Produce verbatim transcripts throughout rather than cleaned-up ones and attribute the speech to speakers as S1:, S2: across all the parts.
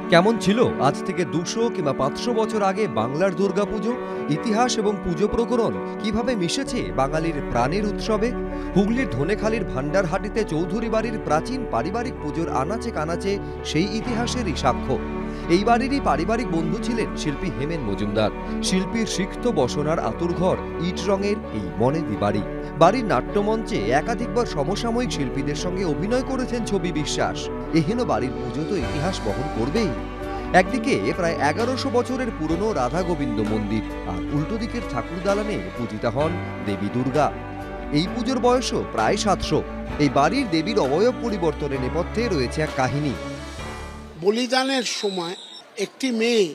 S1: কেমন ছিল আজ থেকে দুশো কিংবা পাঁচশো বছর আগে বাংলার দুর্গাপুজো? ইতিহাস এবং পুজো প্রকরণ কিভাবে মিশেছে বাঙালির প্রাণের উৎসবে? হুগলির ধনেখালির ভান্ডারহাটিতে চৌধুরী বাড়ির প্রাচীন পারিবারিক পুজোর আনাচে কানাচে সেই ইতিহাসেরই সাক্ষ্য। এই বাড়িরই পারিবারিক বন্ধু ছিলেন শিল্পী হেমেন মজুমদার। শিল্পীর সিক্ত বসনার আতুরঘর ইট রঙের এই মনেদি বাড়ি। বাড়ির নাট্যমঞ্চে একাধিকবার সমসাময়িক শিল্পীদের সঙ্গে অভিনয় করেছেন ছবি বিশ্বাস। এহেন বাড়ির পুজো তো ইতিহাস বহন করবেই। একদিকে প্রায় এগারোশো বছরের পুরনো রাধা গোবিন্দ মন্দির, আর উল্টো দিকের ঠাকুর দালানে পূজিতা হন দেবী দুর্গা। এই পুজোর বয়সও প্রায় সাতশো। এই বাড়ির দেবীর অবয়ব পরিবর্তনের নেপথ্যে রয়েছে এক কাহিনী।
S2: বলিদানের সময় একটি মেয়ে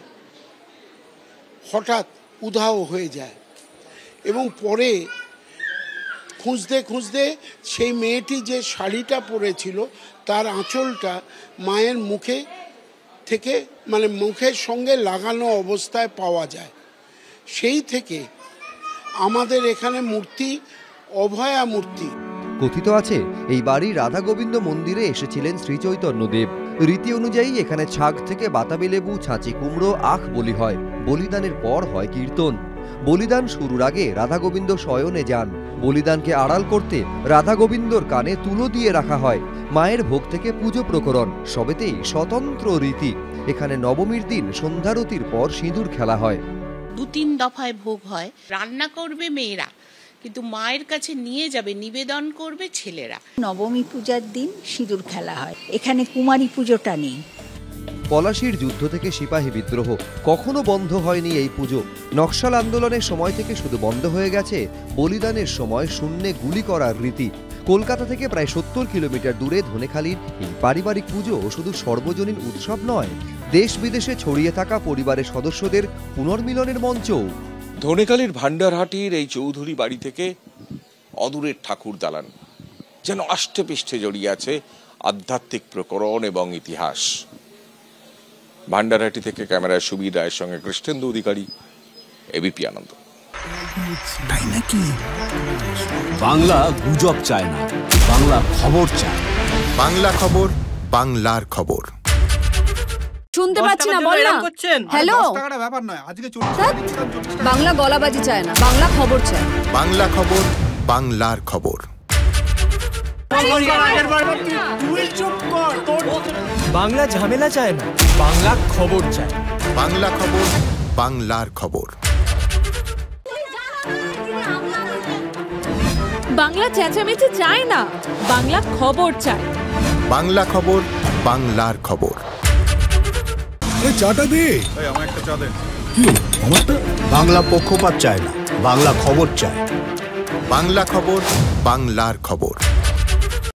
S2: হঠাৎ উধাও হয়ে যায় এবং পরে খুঁজতে খুঁজতে সেই মেয়েটি যে শাড়িটা পরেছিল তার আঁচলটা মায়ের মুখে থেকে মানে মুখের সঙ্গে লাগানো অবস্থায় পাওয়া যায়। সেই থেকে আমাদের এখানে মূর্তি অভয়া মূর্তি।
S1: কথিত আছে এই বাড়ির রাধা গোবিন্দ মন্দিরে এসেছিলেন শ্রী চৈতন্যদেব। রীতি অনুযায়ী এখানে ছাগ থেকে বাতাবি লেবু, ছাঁচি কুমড়ো, আখ বলি হয়। বলিদানের পর হয় কীর্তন। বলিদান শুরুর আগে রাধা গোবিন্দ শয়নে যান। বলিদানকে আড়াল করতে রাধা গোবিন্দর কানে তুলো দিয়ে রাখা হয়। মায়ের ভোগ থেকে পুজো প্রকরণ সবেতেই স্বতন্ত্র রীতি। এখানে নবমীর দিন সন্ধ্যারতির পর সিঁদুর খেলা হয়।
S3: দু তিন দফায় ভোগ হয়। রান্না করবে মেয়েরা, কিন্তু মায়ের কাছে নিয়ে যাবে, নিবেদন করবে ছেলেরা।
S4: নবমী পূজার দিন সিঁদুর খেলা হয়। এখানে কুমারী পুজোটা নেই।
S1: পলাশির যুদ্ধ থেকে সিপাহী বিদ্রোহ, কখনো বন্ধ হয়নি এই পুজো। নকশাল আন্দোলনের সময় থেকে শুধু বন্ধ হয়ে গেছে বলিদানের সময় শূন্যে গুলি করার রীতি। কলকাতা থেকে প্রায় সত্তর কিলোমিটার দূরে ধনেখালির এই পারিবারিক পুজো শুধু সর্বজনীন উৎসব নয়, দেশ বিদেশে ছড়িয়ে থাকা পরিবারের সদস্যদের পুনর্মিলনের মঞ্চ।
S5: ধনেখালির ভান্ডারহাটির এই চৌধুরী বাড়ি থেকে অদূরের ঠাকুর দালান যেন আষ্টে পৃষ্ঠে জড়িয়ে আছে আধ্যাত্মিক প্রকরণ এবং ইতিহাস। ভান্ডারহাটি থেকে ক্যামেরায় সুবীর রায়ের সঙ্গে কৃষ্ণেন্দু অধিকারী, এবিপি আনন্দ।
S6: তাই নাকি? বাংলা গুজব চায় না, বাংলা খবর চায়। বাংলা খবর, বাংলার খবর।
S7: শুনতে পাচ্ছি না, বল না। হ্যালো,
S8: ব্যাপার নয়, আজকে
S7: বাংলা গলাবাজি চায় না, বাংলা খবর চায়।
S6: বাংলা খবর, বাংলার খবর।
S9: বাংলা ঝামেলা চায় না, বাংলা খবর চায়।
S6: বাংলা খবর, বাংলার খবর।
S7: বাংলা চেঁচামেচি চায় না, বাংলা খবর চায়।
S6: বাংলা খবর, বাংলার খবর।
S8: চাটা দে, আমার একটা চা দেন।
S6: কি আমারটা? বাংলা পক্ষপাত চায় না, বাংলা খবর চায়। বাংলা খবর, বাংলার খবর।